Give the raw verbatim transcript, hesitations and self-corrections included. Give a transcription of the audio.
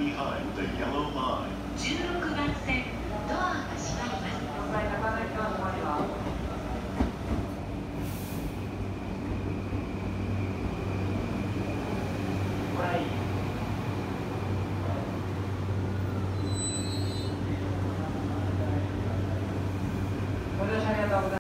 behind the yellow line. じゅうろくばん線、ドアが閉まります。 ご乗車ありがとうございます。